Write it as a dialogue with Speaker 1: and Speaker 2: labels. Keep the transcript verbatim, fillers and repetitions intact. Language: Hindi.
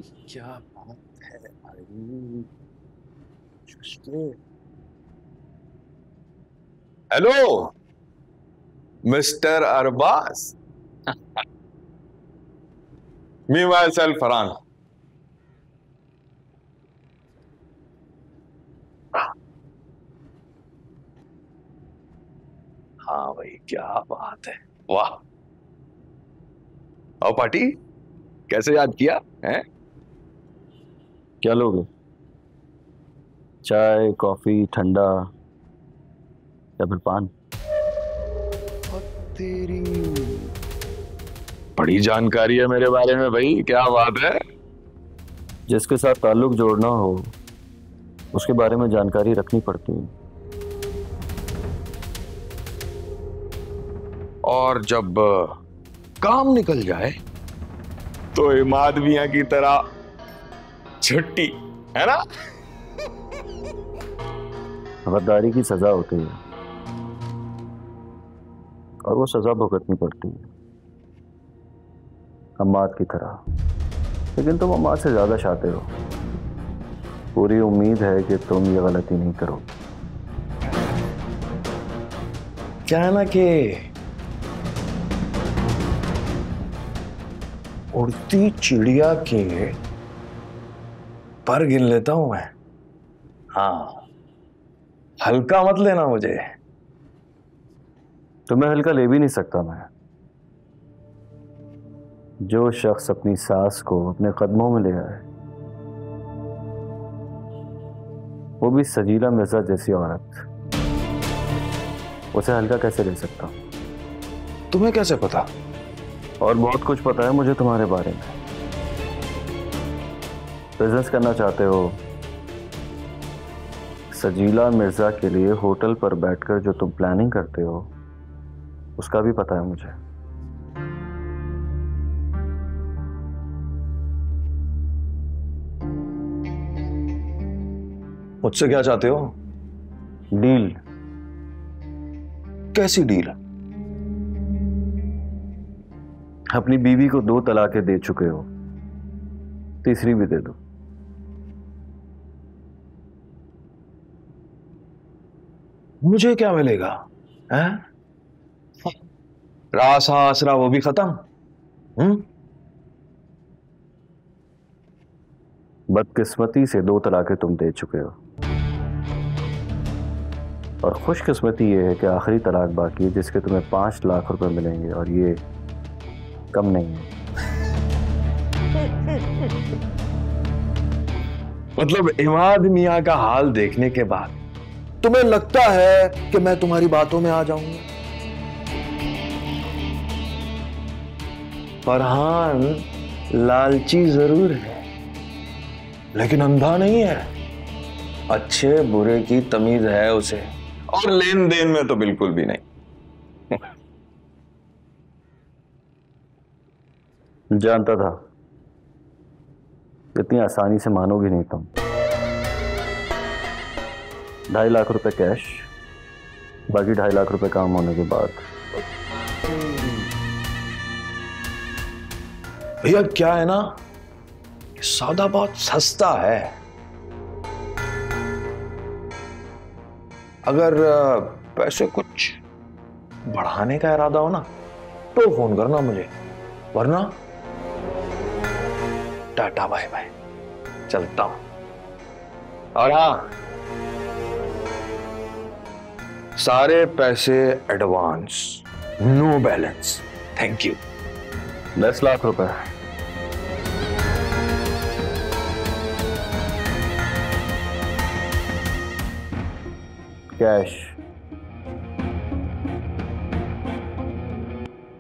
Speaker 1: क्या बात है भाई। चुस्के। Hello mister Arbaaz. Me my self Farhan. हाँ भाई क्या बात है। वाह। और पार्टी कैसे याद किया है?
Speaker 2: क्या लोगे? चाय, कॉफी, ठंडा या फिर पान?
Speaker 1: और तेरी बड़ी जानकारी है मेरे बारे में भाई, क्या बात है।
Speaker 2: जिसके साथ ताल्लुक जोड़ना हो उसके बारे में जानकारी रखनी पड़ती है।
Speaker 1: और जब काम निकल जाए तो इमाद मियां की तरह छुट्टी, है ना?
Speaker 2: गद्दारी की सजा होती है और वो सजा भुगतनी पड़ती है, अम्माद की तरह। लेकिन तुम अम्माद से ज्यादा शातिर हो। पूरी उम्मीद है कि तुम ये गलती नहीं करो।
Speaker 1: क्या है ना कि उड़ती चिड़िया के पर गिन लेता हूं मैं। हाँ, हल्का मत लेना मुझे।
Speaker 2: तुम्हें हल्का ले भी नहीं सकता मैं। जो शख्स अपनी सास को अपने कदमों में ले आए, वो भी सजीला मिर्जा जैसी औरत, उसे हल्का कैसे ले सकता?
Speaker 1: तुम्हें कैसे पता?
Speaker 2: और बहुत कुछ पता है मुझे तुम्हारे बारे में। बिजनेस करना चाहते हो। सजीला मिर्जा के लिए होटल पर बैठकर जो तुम प्लानिंग करते हो उसका भी पता है मुझे।
Speaker 1: मुझसे क्या चाहते हो?
Speaker 2: डील।
Speaker 1: कैसी डील?
Speaker 2: अपनी बीवी को दो तलाकें दे चुके हो, तीसरी भी दे दो।
Speaker 1: मुझे क्या मिलेगा? हैं? रास आसरा वो भी खत्म। हम्म।
Speaker 2: बदकिस्मती से दो तलाकें तुम दे चुके हो, और खुशकिस्मती ये है कि आखिरी तलाक बाकी है जिसके तुम्हें पांच लाख रुपए मिलेंगे, और ये कम नहीं है।
Speaker 1: मतलब इमाद मियां का हाल देखने के बाद तुम्हें लगता है कि मैं तुम्हारी बातों में आ जाऊंगा? फरहान लालची जरूर है लेकिन अंधा नहीं है। अच्छे बुरे की तमीज है उसे, और लेन देन में तो बिल्कुल भी नहीं।
Speaker 2: जानता था इतनी आसानी से मानोगे नहीं तुम। ढाई लाख रुपए कैश, बाकी ढाई लाख रुपए काम होने के बाद।
Speaker 1: भैया क्या है ना, सौदा बहुत सस्ता है। अगर पैसे कुछ बढ़ाने का इरादा हो ना तो फोन करना मुझे, वरना टाटा बाय बाय, चलता हूं। और हाँ, सारे पैसे advance, no balance. Thank you.
Speaker 2: दस लाख रुपए कैश।